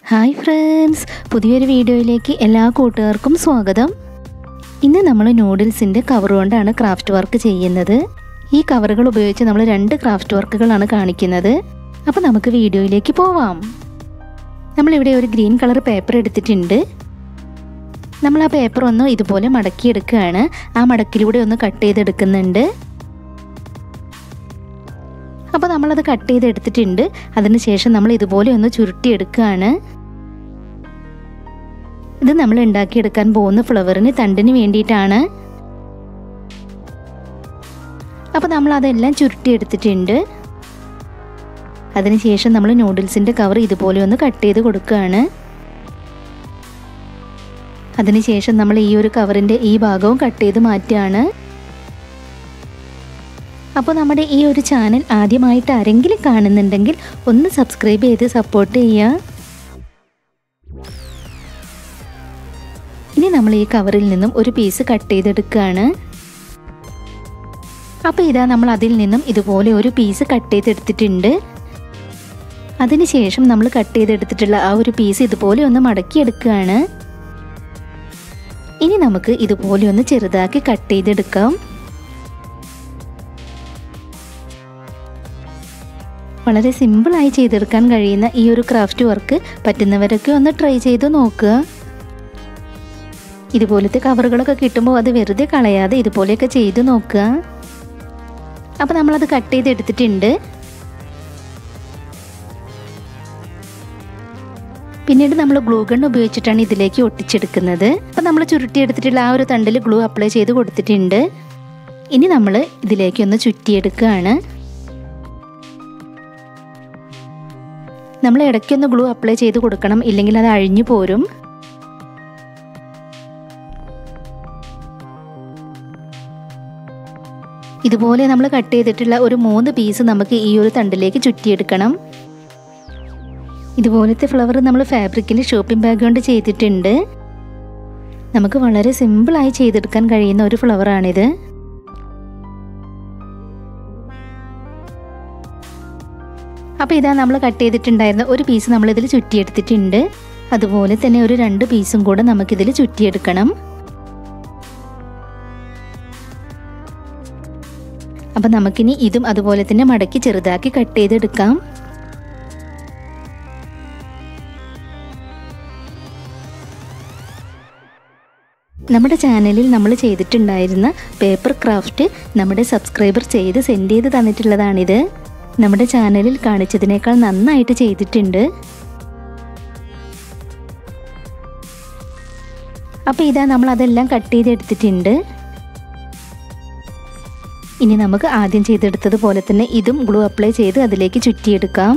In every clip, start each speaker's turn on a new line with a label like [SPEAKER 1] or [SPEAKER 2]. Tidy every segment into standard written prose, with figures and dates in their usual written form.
[SPEAKER 1] Hi friends, പുതിയൊരു വീഡിയോയിലേക്ക് എല്ലാ കൂട്ടുകാർക്കും സ്വാഗതം. ഇന്ന് നമ്മൾ നൂഡിൽസിൻ്റെ കവർ കൊണ്ടാണ് ക്രാഫ്റ്റ് വർക്ക് ചെയ്യുന്നത്. ഈ കവറുകൾ ഉപയോഗിച്ച് നമ്മൾ 2 ക്രാഫ്റ്റ് വർക്കുകളാണ് കാണിക്കുന്നത്. അപ്പോൾ നമുക്ക് വീഡിയോയിലേക്ക് പോവാം. നമ്മളിവിടെ ഒരു ഗ്രീൻ കളർ പേപ്പർ എടുത്തിട്ടുണ്ട്. നമ്മൾ ആ പേപ്പർ ഒന്ന് ഇതുപോലെ മടക്കിയെടുക്കുകയാണ്. ആ മടക്കിലൂടെ ഒന്ന് കട്ട് ചെയ്തെടുക്കുന്നുണ്ട്. അപ്പോൾ നമ്മളത് കട്ട് ചെയ്തെടുത്തിട്ടുണ്ട്. അതിനുശേഷം നമ്മൾ ഇതുപോലെ ഒന്ന് ചുരുട്ടിയെടുക്കുകയാണ്. ഇത് നമ്മൾ ഉണ്ടാക്കിയെടുക്കാൻ പോകുന്ന ഫ്ലവറിന് തണ്ടിന് വേണ്ടിയിട്ടാണ്. അപ്പോൾ നമ്മൾ അതെല്ലാം ചുരുട്ടിയെടുത്തിട്ടുണ്ട്. അതിനുശേഷം നമ്മൾ നൂഡിൽസിൻ്റെ കവർ ഇതുപോലെ ഒന്ന് കട്ട് ചെയ്ത് കൊടുക്കുകയാണ്. അതിനുശേഷം നമ്മൾ ഈ ഒരു കവറിൻ്റെ ഈ ഭാഗവും കട്ട് ചെയ്ത് മാറ്റുകയാണ്. അപ്പോൾ നമ്മുടെ ഈ ഒരു ചാനൽ ആദ്യമായിട്ട് ആരെങ്കിലും കാണുന്നുണ്ടെങ്കിൽ ഒന്ന് സബ്സ്ക്രൈബ് ചെയ്ത് സപ്പോർട്ട് ചെയ്യുക. ഇനി നമ്മൾ ഈ കവറിൽ നിന്നും ഒരു പീസ് കട്ട് ചെയ്തെടുക്കുകയാണ്. അപ്പോൾ ഇതാ നമ്മൾ അതിൽ നിന്നും ഇതുപോലെ ഒരു പീസ് കട്ട് ചെയ്തെടുത്തിട്ടുണ്ട്. അതിനുശേഷം നമ്മൾ കട്ട് ചെയ്തെടുത്തിട്ടുള്ള ആ ഒരു പീസ് ഇതുപോലെ ഒന്ന് മടക്കിയെടുക്കുകയാണ്. ഇനി നമുക്ക് ഇതുപോലെ ഒന്ന് ചെറുതാക്കി കട്ട് ചെയ്തെടുക്കാം. വളരെ സിമ്പിളായി ചെയ്തെടുക്കാൻ കഴിയുന്ന ഈ ഒരു ക്രാഫ്റ്റ് വർക്ക് പറ്റുന്നവരൊക്കെ ഒന്ന് ട്രൈ ചെയ്ത് നോക്കുക. ഇതുപോലത്തെ കവറുകളൊക്കെ കിട്ടുമ്പോൾ അത് വെറുതെ കളയാതെ ഇതുപോലെയൊക്കെ ചെയ്ത് നോക്കുക. അപ്പോൾ നമ്മളത് കട്ട് ചെയ്തെടുത്തിട്ടുണ്ട്. പിന്നീട് നമ്മൾ ഗ്ലൂ ഗൺ ഉപയോഗിച്ചിട്ടാണ് ഇതിലേക്ക് ഒട്ടിച്ചെടുക്കുന്നത്. അപ്പോൾ നമ്മൾ ചുരുട്ടിയെടുത്തിട്ടുള്ള ആ ഒരു തണ്ടിൽ ഗ്ലൂ അപ്ലൈ ചെയ്ത് കൊടുത്തിട്ടുണ്ട്. ഇനി നമ്മൾ ഇതിലേക്ക് ഒന്ന് ചുറ്റിയെടുക്കുകയാണ്. നമ്മൾ ഇടയ്ക്കൊന്ന് ഗ്ലൂ അപ്ലൈ ചെയ്ത് കൊടുക്കണം, ഇല്ലെങ്കിൽ അത് അഴിഞ്ഞു പോരും. ഇതുപോലെ നമ്മൾ കട്ട് ചെയ്തിട്ടുള്ള ഒരു 3 പീസ് നമുക്ക് ഈ ഒരു തണ്ടിലേക്ക് ചുറ്റിയെടുക്കണം. ഇതുപോലത്തെ ഫ്ലവർ നമ്മൾ ഫാബ്രിക്കിൻ്റെ ഷോപ്പിംഗ് ബാഗ് കൊണ്ട് ചെയ്തിട്ടുണ്ട്. നമുക്ക് വളരെ സിമ്പിളായി ചെയ്തെടുക്കാൻ കഴിയുന്ന ഒരു ഫ്ലവറാണിത്. അപ്പോൾ ഇതാ നമ്മൾ കട്ട് ചെയ്തിട്ടുണ്ടായിരുന്ന ഒരു പീസ് നമ്മളിതിൽ ചുറ്റിയെടുത്തിട്ടുണ്ട്. അതുപോലെ തന്നെ ഒരു 2 പീസും കൂടെ നമുക്കിതിൽ ചുറ്റിയെടുക്കണം. അപ്പം നമുക്കിനി ഇതും അതുപോലെ തന്നെ മടക്കി ചെറുതാക്കി കട്ട് ചെയ്തെടുക്കാം. നമ്മുടെ ചാനലിൽ നമ്മൾ ചെയ്തിട്ടുണ്ടായിരുന്ന പേപ്പർ ക്രാഫ്റ്റ് നമ്മുടെ സബ്സ്ക്രൈബർ ചെയ്ത് സെൻഡ് ചെയ്ത് തന്നിട്ടുള്ളതാണിത്. നമ്മുടെ ചാനലിൽ കാണിച്ചതിനേക്കാൾ നന്നായിട്ട് ചെയ്തിട്ടുണ്ട്. അപ്പോൾ ഇതാ നമ്മൾ അതെല്ലാം കട്ട് ചെയ്തെടുത്തിട്ടുണ്ട്. ഇനി നമുക്ക് ആദ്യം ചെയ്തെടുത്തതുപോലെ തന്നെ ഇതും ഗ്ലൂ അപ്ലൈ ചെയ്ത് അതിലേക്ക് ചുറ്റിയെടുക്കാം.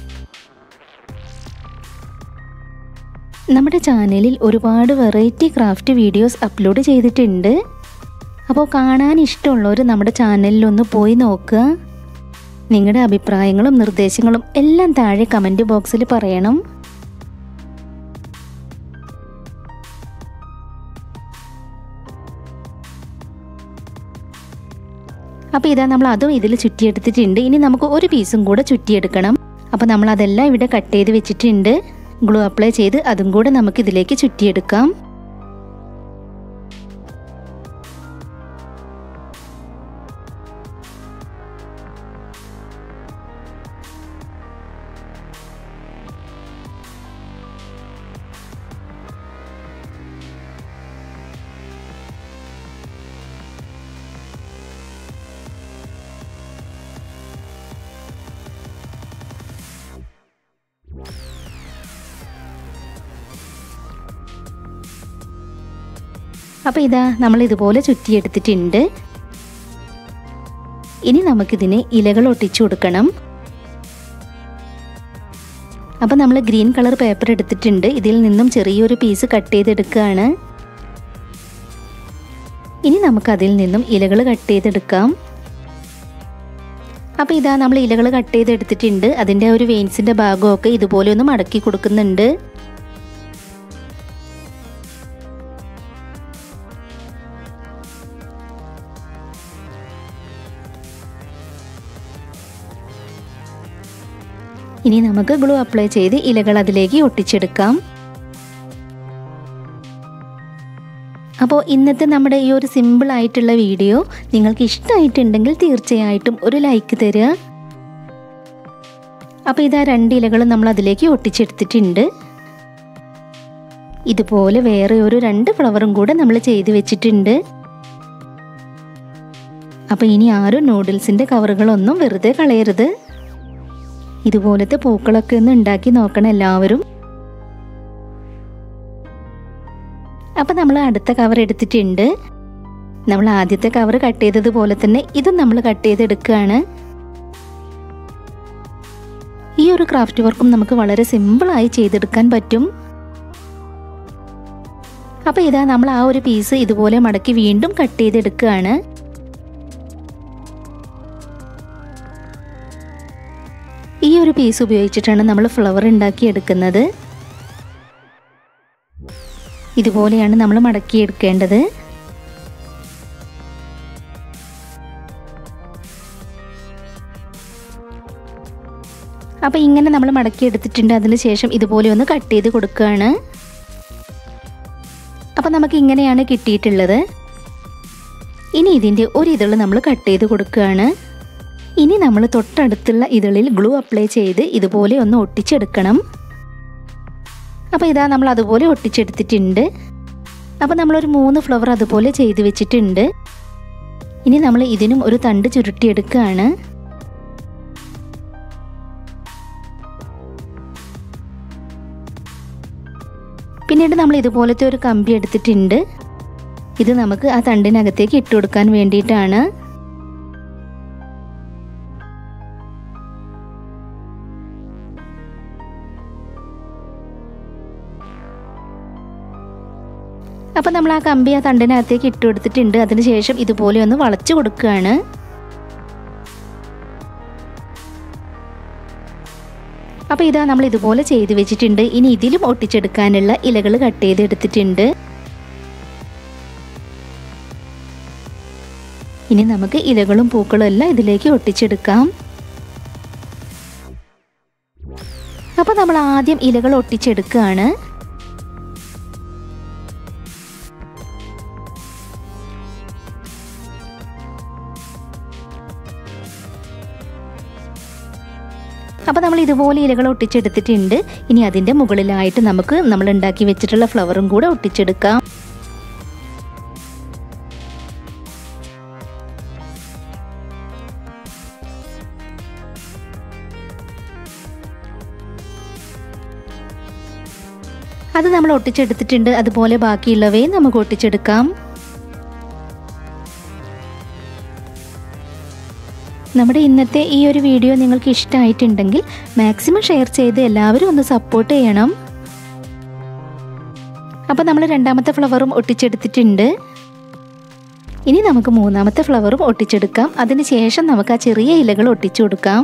[SPEAKER 1] നമ്മുടെ ചാനലിൽ ഒരുപാട് വെറൈറ്റി ക്രാഫ്റ്റ് വീഡിയോസ് അപ്ലോഡ് ചെയ്തിട്ടുണ്ട്. അപ്പോൾ കാണാൻ ഇഷ്ടമുള്ളവർ നമ്മുടെ ചാനലിലൊന്ന് പോയി നോക്കുക. നിങ്ങളുടെ അഭിപ്രായങ്ങളും നിർദ്ദേശങ്ങളും എല്ലാം താഴെ കമൻറ്റ് ബോക്സിൽ പറയണം. അപ്പോൾ ഇതാ നമ്മൾ അതും ഇതിൽ ചുറ്റിയെടുത്തിട്ടുണ്ട്. ഇനി നമുക്ക് ഒരു പീസും കൂടെ ചുറ്റിയെടുക്കണം. അപ്പോൾ നമ്മൾ അതെല്ലാം ഇവിടെ കട്ട് ചെയ്ത് വെച്ചിട്ടുണ്ട്. ഗ്ലൂ അപ്ലൈ ചെയ്ത് അതും കൂടെ നമുക്ക് ഇതിലേക്ക് ചുറ്റിയെടുക്കാം. അപ്പോൾ ഇതാ നമ്മൾ ഇതുപോലെ ചുറ്റിയെടുത്തിട്ടുണ്ട്. ഇനി നമുക്കിതിന് ഇലകൾ ഒട്ടിച്ചു കൊടുക്കണം. അപ്പോൾ നമ്മൾ ഗ്രീൻ കളർ പേപ്പർ എടുത്തിട്ടുണ്ട്. ഇതിൽ നിന്നും ചെറിയൊരു പീസ് കട്ട് ചെയ്തെടുക്കുകയാണ്. ഇനി നമുക്കതിൽ നിന്നും ഇലകൾ കട്ട് ചെയ്തെടുക്കാം. അപ്പോൾ ഇതാ നമ്മൾ ഇലകൾ കട്ട് ചെയ്തെടുത്തിട്ടുണ്ട്. അതിൻ്റെ ഒരു വെയിൻസിൻ്റെ ഭാഗമൊക്കെ ഇതുപോലെ ഒന്ന് മടക്കി കൊടുക്കുന്നുണ്ട്. ഇനി നമുക്ക് ഗ്ലൂ അപ്ലൈ ചെയ്ത് ഇലകൾ അതിലേക്ക് ഒട്ടിച്ചെടുക്കാം. അപ്പോൾ ഇന്നത്തെ നമ്മുടെ ഈ ഒരു സിമ്പിൾ ആയിട്ടുള്ള വീഡിയോ നിങ്ങൾക്ക് ഇഷ്ടമായിട്ടുണ്ടെങ്കിൽ തീർച്ചയായിട്ടും ഒരു ലൈക്ക് തരിക. അപ്പോൾ ഇതാ 2 ഇലകളും നമ്മൾ അതിലേക്ക് ഒട്ടിച്ചെടുത്തിട്ടുണ്ട്. ഇതുപോലെ വേറെ ഒരു 2 ഫ്ലവറും കൂടെ നമ്മൾ ചെയ്ത് വെച്ചിട്ടുണ്ട്. അപ്പോൾ ഇനി ആരും നൂഡിൽസിൻ്റെ കവറുകളൊന്നും വെറുതെ കളയരുത്. ഇതുപോലത്തെ പൂക്കളൊക്കെ ഒന്ന് ഉണ്ടാക്കി നോക്കണം എല്ലാവരും. അപ്പോൾ നമ്മൾ അടുത്ത കവർ എടുത്തിട്ടുണ്ട്. നമ്മൾ ആദ്യത്തെ കവർ കട്ട് ചെയ്തതുപോലെ തന്നെ ഇതും നമ്മൾ കട്ട് ചെയ്തെടുക്കുകയാണ്. ഈ ഒരു ക്രാഫ്റ്റ് വർക്കും നമുക്ക് വളരെ സിമ്പിളായി ചെയ്തെടുക്കാൻ പറ്റും. അപ്പോൾ ഇതാ നമ്മൾ ആ ഒരു പീസ് ഇതുപോലെ മടക്കി വീണ്ടും കട്ട് ചെയ്തെടുക്കുകയാണ്. ഈ ഒരു പീസ് ഉപയോഗിച്ചിട്ടാണ് നമ്മൾ ഫ്ലവർ ഉണ്ടാക്കിയെടുക്കുന്നത്. ഇതുപോലെയാണ് നമ്മൾ മടക്കിയെടുക്കേണ്ടത്. അപ്പോൾ ഇങ്ങനെ നമ്മൾ മടക്കിയെടുത്തിട്ടുണ്ട്. അതിന് ശേഷം ഇതുപോലെ ഒന്ന് കട്ട് ചെയ്ത് കൊടുക്കുകയാണ്. അപ്പോൾ നമുക്ക് ഇങ്ങനെയാണ് കിട്ടിയിട്ടുള്ളത്. ഇനി ഇതിൻ്റെ ഒരു ഇതൾ നമ്മൾ കട്ട് ചെയ്ത് കൊടുക്കുകയാണ്. ഇനി നമ്മൾ തൊട്ടടുത്തുള്ള ഇതളിൽ ഗ്ലൂ അപ്ലൈ ചെയ്ത് ഇതുപോലെ ഒന്ന് ഒട്ടിച്ചെടുക്കണം. അപ്പോൾ ഇതാ നമ്മൾ അതുപോലെ ഒട്ടിച്ചെടുത്തിട്ടുണ്ട്. അപ്പോൾ നമ്മളൊരു 3 ഫ്ലവർ അതുപോലെ ചെയ്ത് വെച്ചിട്ടുണ്ട്. ഇനി നമ്മൾ ഇതിനും ഒരു തണ്ട് ചുരുട്ടിയെടുക്കുകയാണ്. പിന്നീട് നമ്മൾ ഇതുപോലത്തെ ഒരു കമ്പി എടുത്തിട്ടുണ്ട്. ഇത് നമുക്ക് ആ തണ്ടിനകത്തേക്ക് ഇട്ട് കൊടുക്കാൻ വേണ്ടിയിട്ടാണ്. അപ്പോൾ നമ്മൾ ആ കമ്പി ആ തണ്ടിനകത്തേക്ക് ഇട്ട് കൊടുത്തിട്ടുണ്ട്. അതിനുശേഷം ഇതുപോലെ ഒന്ന് വളച്ചു കൊടുക്കുകയാണ്. അപ്പോൾ ഇതാ നമ്മൾ ഇതുപോലെ ചെയ്ത് വെച്ചിട്ടുണ്ട്. ഇനി ഇതിലും ഒട്ടിച്ചെടുക്കാനുള്ള ഇലകൾ കട്ട് ചെയ്തെടുത്തിട്ടുണ്ട്. ഇനി നമുക്ക് ഇലകളും പൂക്കളും എല്ലാം ഇതിലേക്ക് ഒട്ടിച്ചെടുക്കാം. അപ്പോൾ നമ്മൾ ആദ്യം ഇലകൾ ഒട്ടിച്ചെടുക്കുകയാണ്. അപ്പോൾ നമ്മൾ ഇതുപോലെ ഇലകൾ ഒട്ടിച്ചെടുത്തിട്ടുണ്ട്. ഇനി അതിൻ്റെ മുകളിലായിട്ട് നമുക്ക് നമ്മൾ ഉണ്ടാക്കി വെച്ചിട്ടുള്ള ഫ്ലവറും കൂടെ ഒട്ടിച്ചെടുക്കാം. അത് നമ്മൾ ഒട്ടിച്ചെടുത്തിട്ടുണ്ട്. അതുപോലെ ബാക്കിയുള്ളവയും നമുക്ക് ഒട്ടിച്ചെടുക്കാം. നമ്മുടെ ഇന്നത്തെ ഈ ഒരു വീഡിയോ നിങ്ങൾക്ക് ഇഷ്ടമായിട്ടുണ്ടെങ്കിൽ മാക്സിമം ഷെയർ ചെയ്ത് എല്ലാവരും ഒന്ന് സപ്പോർട്ട് ചെയ്യണം. അപ്പോൾ നമ്മൾ 2ാമത്തെ ഫ്ലവറും ഒട്ടിച്ചെടുത്തിട്ടുണ്ട്. ഇനി നമുക്ക് 3ാമത്തെ ഫ്ലവറും ഒട്ടിച്ചെടുക്കാം. അതിന് ശേഷം നമുക്ക് ആ ചെറിയ ഇലകൾ ഒട്ടിച്ചു കൊടുക്കാം.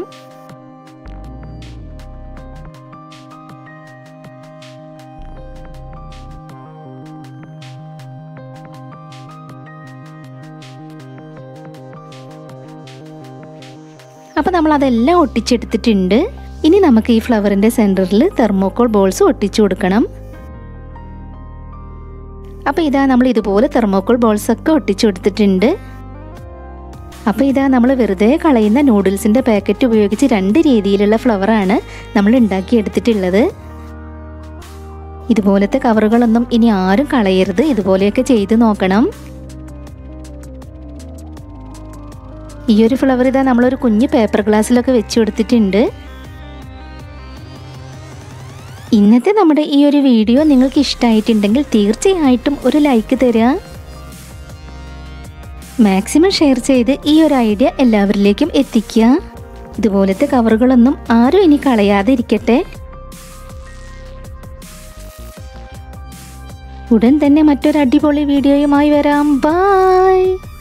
[SPEAKER 1] അപ്പോൾ നമ്മൾ അതെല്ലാം ഒട്ടിച്ചെടുത്തിട്ടുണ്ട്. ഇനി നമുക്ക് ഈ ഫ്ലവറിൻ്റെ സെൻറ്ററിൽ തെർമോക്കോൾ ബോൾസ് ഒട്ടിച്ചു കൊടുക്കണം. അപ്പോൾ ഇതാ നമ്മൾ ഇതുപോലെ തെർമോക്കോൾ ബോൾസ് ഒക്കെ ഒട്ടിച്ചു കൊടുത്തിട്ടുണ്ട്. അപ്പോൾ ഇതാ നമ്മൾ വെറുതെ കളയുന്ന നൂഡിൽസിൻ്റെ പാക്കറ്റ് ഉപയോഗിച്ച് 2 രീതിയിലുള്ള ഫ്ലവറാണ് നമ്മൾ ഉണ്ടാക്കിയെടുത്തിട്ടുള്ളത്. ഇതുപോലത്തെ കവറുകളൊന്നും ഇനി ആരും കളയരുത്. ഇതുപോലെയൊക്കെ ചെയ്ത് നോക്കണം. ഈ ഒരു ഫ്ലവർ ഇതാ നമ്മളൊരു കുഞ്ഞ് പേപ്പർ ഗ്ലാസ്സിലൊക്കെ വെച്ച് കൊടുത്തിട്ടുണ്ട്. ഇന്നത്തെ നമ്മുടെ ഈ ഒരു വീഡിയോ നിങ്ങൾക്ക് ഇഷ്ടമായിട്ടുണ്ടെങ്കിൽ തീർച്ചയായിട്ടും ഒരു ലൈക്ക് തരിക. മാക്സിമം ഷെയർ ചെയ്ത് ഈ ഒരു ഐഡിയ എല്ലാവരിലേക്കും എത്തിക്കുക. ഇതുപോലത്തെ കവറുകളൊന്നും ആരും ഇനി കളയാതെ ഇരിക്കട്ടെ. ഉടൻ തന്നെ മറ്റൊരു അടിപൊളി വീഡിയോയുമായി വരാം. ബൈ.